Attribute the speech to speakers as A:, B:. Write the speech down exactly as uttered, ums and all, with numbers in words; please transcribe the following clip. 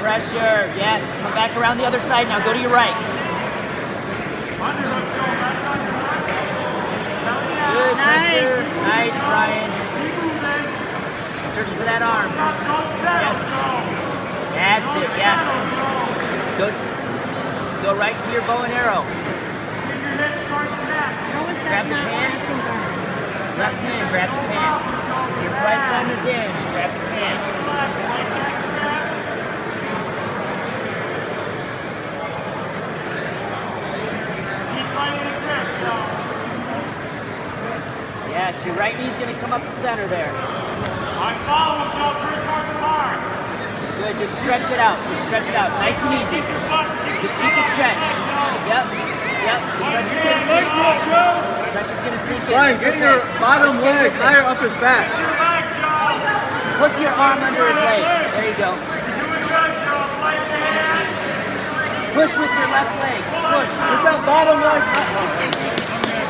A: pressure. Yes, come back around the other side now. Go to your right. Good pressure.
B: Nice.
A: Nice, Brian. Search for that arm. Yes. That's it, yes. Go, go right to your bow and arrow.
B: How was that
A: Grab the
B: not
A: pants.
B: passing by?
A: Left hand, grab the pants. Your right thumb is in. Grab the pants. Yes, your right knee's going to come up the center there.
C: I follow him, Joe. Turn towards the bar.
A: Good, just stretch it out. Just stretch it out. Nice and easy. Just keep the stretch. Yep, yep. The pressure's going to sink in. The pressure's going to sink in.
D: Brian, get your bottom leg higher up his back.
C: Your leg, Joe.
A: Hook your arm under his leg. There you go.
C: You're doing good, Joe. Like your hands.
A: Push with your left leg. Push.
D: Get that bottom leg up.